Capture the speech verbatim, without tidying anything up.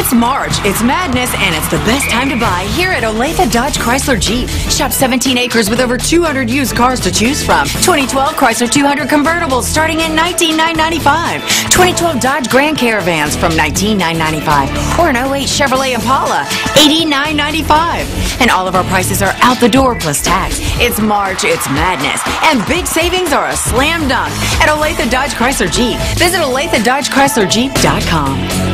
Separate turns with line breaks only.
It's March, it's madness, and it's the best time to buy here at Olathe Dodge Chrysler Jeep. Shop seventeen acres with over two hundred used cars to choose from. twenty twelve Chrysler two hundred convertibles starting at nineteen thousand nine hundred ninety-five dollars. twenty twelve Dodge Grand Caravans from nineteen thousand nine hundred ninety-five dollars. Or an oh eight Chevrolet Impala, eighty-nine thousand ninety-five dollars. And all of our prices are out the door plus tax. It's March, it's madness, and big savings are a slam dunk at Olathe Dodge Chrysler Jeep. Visit Olathe Dodge Chrysler Jeep dot com.